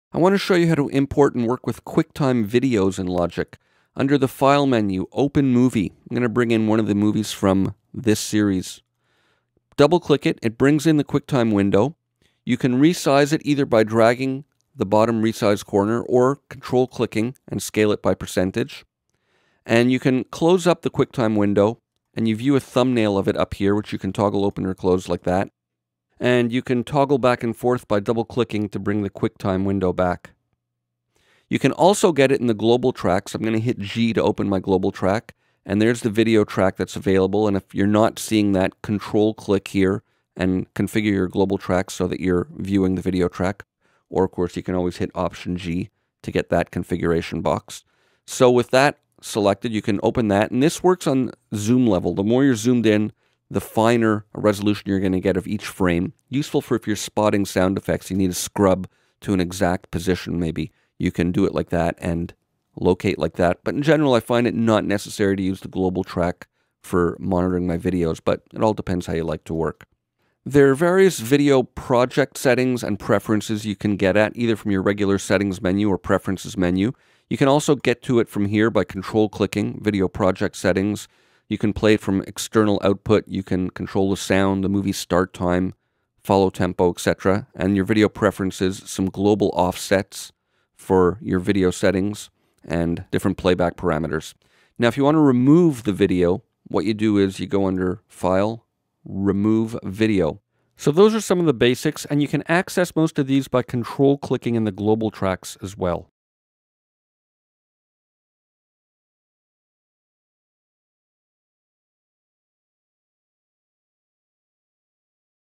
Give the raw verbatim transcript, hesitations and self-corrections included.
I want to show you how to import and work with QuickTime videos in Logic. Under the File menu, Open Movie. I'm going to bring in one of the movies from this series. Double-click it. It brings in the QuickTime window. You can resize it either by dragging the bottom resize corner or control-clicking and scale it by percentage. And you can close up the QuickTime window, and you view a thumbnail of it up here, which you can toggle open or close like that. And you can toggle back and forth by double-clicking to bring the QuickTime window back. You can also get it in the global track, so I'm going to hit G to open my global track, and there's the video track that's available. And if you're not seeing that, control-click here and configure your global track so that you're viewing the video track. Or, of course, you can always hit Option G to get that configuration box. So with that selected, you can open that, and this works on zoom level. The more you're zoomed in, the finer resolution you're going to get of each frame. Useful for if you're spotting sound effects, you need a scrub to an exact position maybe. You can do it like that and locate like that. But in general, I find it not necessary to use the global track for monitoring my videos, but it all depends how you like to work. There are various video project settings and preferences you can get at, either from your regular settings menu or preferences menu. You can also get to it from here by control-clicking video project settings. You can play it from external output. You can control the sound, the movie start time, follow tempo, et cetera. And your video preferences, some global offsets for your video settings, and different playback parameters. Now, if you want to remove the video, what you do is you go under File, Remove Video. So those are some of the basics, and you can access most of these by control-clicking in the global tracks as well.